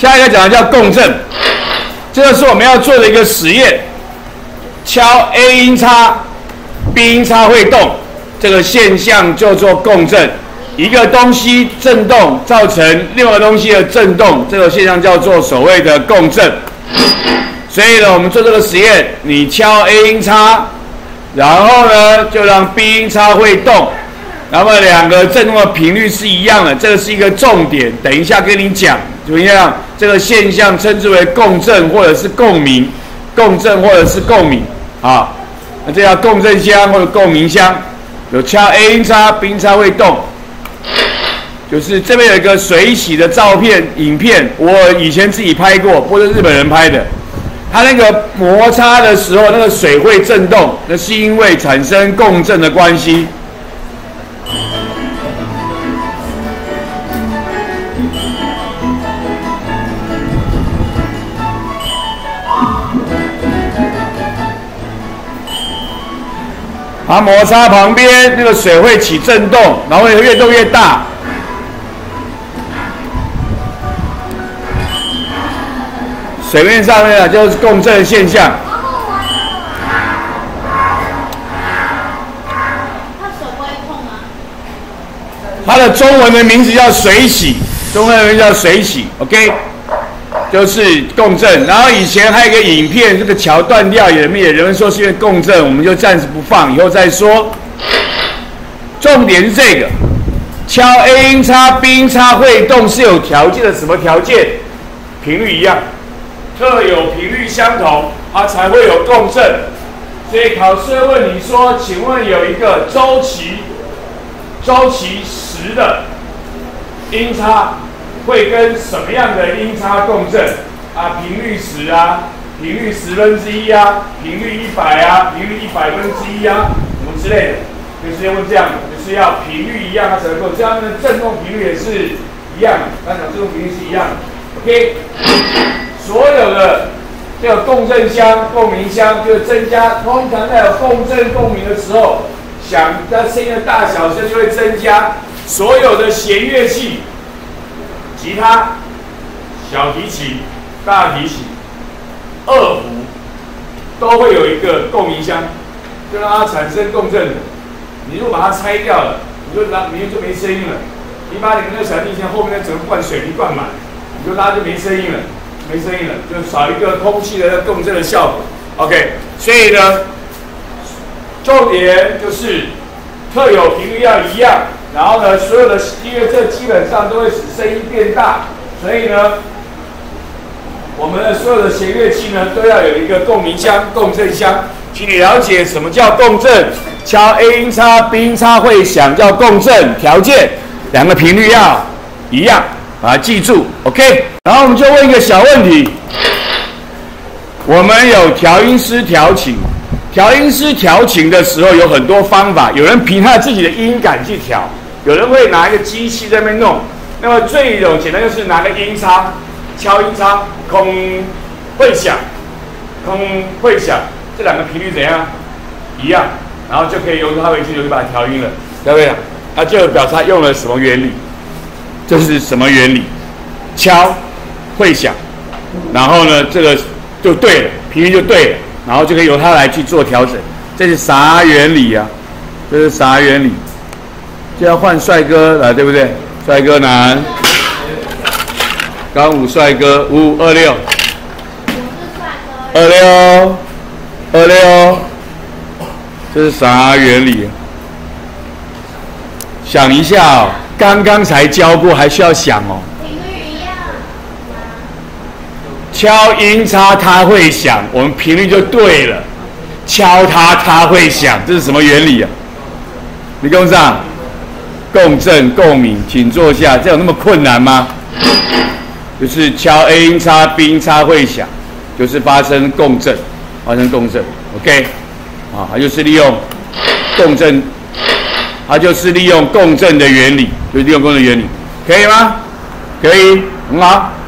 下一个讲的叫共振，这个是我们要做的一个实验。敲 A 音叉 ，B 音叉会动，这个现象叫做共振。一个东西振动造成另外一个东西的振动，这个现象叫做所谓的共振。所以呢，我们做这个实验，你敲 A 音叉，然后呢就让 B 音叉会动，然后两个振动的频率是一样的，这个是一个重点。等一下跟你讲，怎么样？这个现象称之为共振或者是共鸣，共振或者是共鸣啊。那这叫共振箱或者共鸣箱。有敲 A 音叉 ，B 音叉会动。就是这边有一个水洗的照片、影片，我以前自己拍过，或者日本人拍的。它那个摩擦的时候，那个水会震动，那是因为产生共振的关系。它摩擦旁边，那个水会起震动，然后会越动越大。水面上面就是共振现象。 它手不会痛吗？ 它的中文的名字叫水洗，中文的名字叫水洗 ，OK， 就是共振。然后以前还有一个影片，这个桥断掉，人们说是因为共振，我们就暂时不放，以后再说。重点是这个，敲 A 音叉 B 音叉会动是有条件的，什么条件？频率一样。特有频率相同，它才会有共振。所以考试会问你说：“请问有一个周期10的音叉，会跟什么样的音叉共振？啊，频率10啊，频率1/10啊，频率100啊，频率100/1啊，什么之类的，就是要问这样，就是要频率一样，它才能够这样的振动频率也是一样的，刚讲振动频率是一样的 ，OK。”所有的这个共振箱、共鸣箱，就增加。通常在有共振共鸣的时候，它声音的大小声就会增加。所有的弦乐器，吉他、小提琴、大提琴、二胡，都会有一个共鸣箱，就让它产生共振的。你如果把它拆掉了，里面就没声音了。你把你那个小提琴后面那整个灌水泥灌满，你就拉就没声音了。没声音了，就少一个空气的共振的效果。OK， 所以呢，重点就是特有频率要一样，然后呢，所有的音乐这基本上都会使声音变大，所以呢，我们的所有的弦乐器呢都要有一个共鸣箱、共振箱。请你了解什么叫共振，敲 A 音叉 B 音叉会响叫共振，条件两个频率要一样。把它记住 ，OK。然后我们就问一个小问题：我们有调音师调琴，调音师调琴的时候有很多方法，有人凭他自己的音感去调，有人会拿一个机器在那边弄。那么最简单就是拿个音叉，敲音叉，空会响，空会响，这两个频率怎样？一样，然后就可以用它回去就把它调音了，对不对？那就表示它用了什么原理？这是什么原理？敲会响，然后呢，这个就对了，频率就对了，然后就可以由它来去做调整。这是啥原理啊？这是啥原理？就要换帅哥来，对不对？帅哥男，刚武帅哥5526， 我是帅哥。 26，这是啥原理啊？想一下哦。刚刚才教过，还需要想哦。 频率一样。 敲音叉它会响，我们频率就对了。敲它会响，这是什么原理啊？你跟上，共振共鸣，请坐下。这有那么困难吗？就是敲 A 音叉 B 音叉会响，就是发生共振，OK， 啊，它就是利用共振。它就是利用共振的原理，就是利用共振的原理，可以吗？可以，很好。